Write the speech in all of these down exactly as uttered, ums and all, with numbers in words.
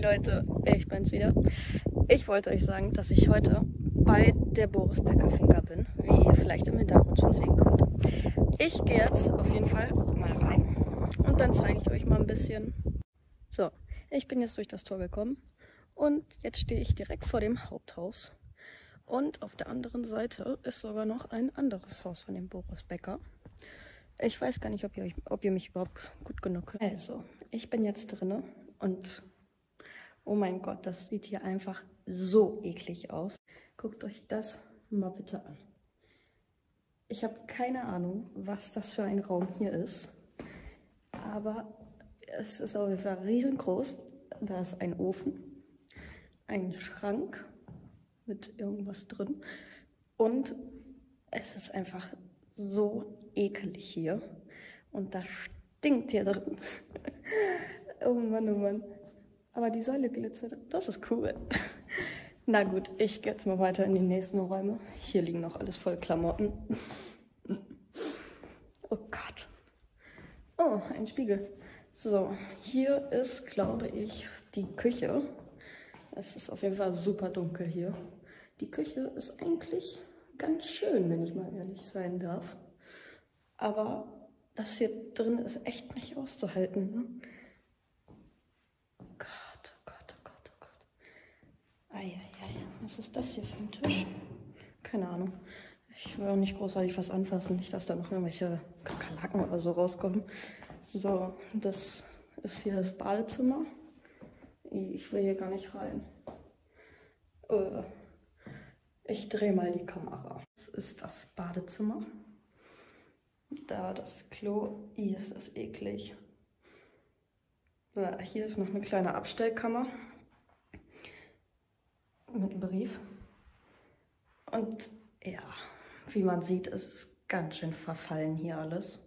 Leute, ich bin's wieder. Ich wollte euch sagen, dass ich heute bei der Boris Becker Finca bin, wie ihr vielleicht im Hintergrund schon sehen könnt. Ich gehe jetzt auf jeden Fall mal rein und dann zeige ich euch mal ein bisschen. So, ich bin jetzt durch das Tor gekommen und jetzt stehe ich direkt vor dem Haupthaus. Und auf der anderen Seite ist sogar noch ein anderes Haus von dem Boris Becker. Ich weiß gar nicht, ob ihr, euch, ob ihr mich überhaupt gut genug hört. Also, ich bin jetzt drinne und oh mein Gott, das sieht hier einfach so eklig aus. Guckt euch das mal bitte an. Ich habe keine Ahnung, was das für ein Raum hier ist, aber es ist auf jeden Fall riesengroß. Da ist ein Ofen, ein Schrank mit irgendwas drin und es ist einfach so eklig hier und da stinkt hier drin. Oh Mann, oh Mann. Aber die Säule glitzert, das ist cool. Na gut, ich gehe jetzt mal weiter in die nächsten Räume. Hier liegen noch alles voll Klamotten. Oh Gott. Oh, ein Spiegel. So, hier ist, glaube ich, die Küche. Es ist auf jeden Fall super dunkel hier. Die Küche ist eigentlich ganz schön, wenn ich mal ehrlich sein darf. Aber das hier drin ist echt nicht auszuhalten, ne? Gott, oh Gott, oh Gott, oh Gott. Eieiei, was ist das hier für ein Tisch? Keine Ahnung. Ich will auch nicht großartig was anfassen, nicht, dass da noch irgendwelche Kakerlaken oder so rauskommen. So, das ist hier das Badezimmer. Ich will hier gar nicht rein. Äh, ich drehe mal die Kamera. Das ist das Badezimmer. Da das Klo. Hier ist das eklig. Hier ist noch eine kleine Abstellkammer. Mit einem Brief. Und ja, wie man sieht, ist es ganz schön verfallen hier alles.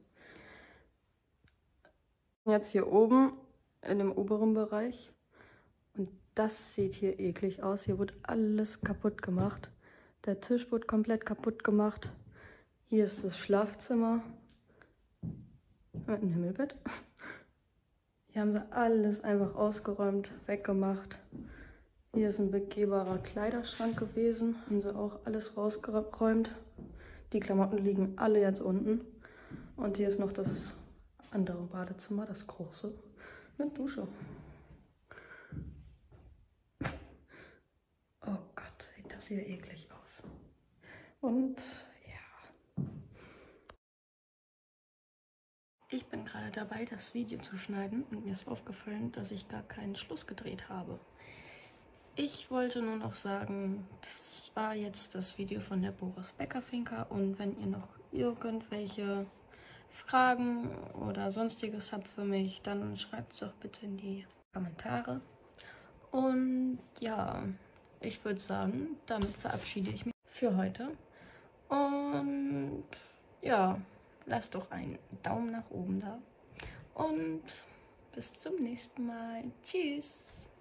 Jetzt hier oben in dem oberen Bereich. Und das sieht hier eklig aus. Hier wird alles kaputt gemacht. Der Tisch wird komplett kaputt gemacht. Hier ist das Schlafzimmer. Mit einem Himmelbett. Hier haben sie alles einfach ausgeräumt, weggemacht. Hier ist ein begehbarer Kleiderschrank gewesen. Haben sie auch alles rausgeräumt. Die Klamotten liegen alle jetzt unten. Und hier ist noch das andere Badezimmer, das große, mit Dusche. Oh Gott, sieht das hier eklig aus. Und ja. Ich bin gerade dabei, das Video zu schneiden und mir ist aufgefallen, dass ich gar keinen Schluss gedreht habe. Ich wollte nur noch sagen, das war jetzt das Video von der Boris Becker Finca und wenn ihr noch irgendwelche Fragen oder sonstiges habt für mich, dann schreibt es doch bitte in die Kommentare. Und ja, ich würde sagen, damit verabschiede ich mich für heute. Und ja, lasst doch einen Daumen nach oben da. Und bis zum nächsten Mal. Tschüss!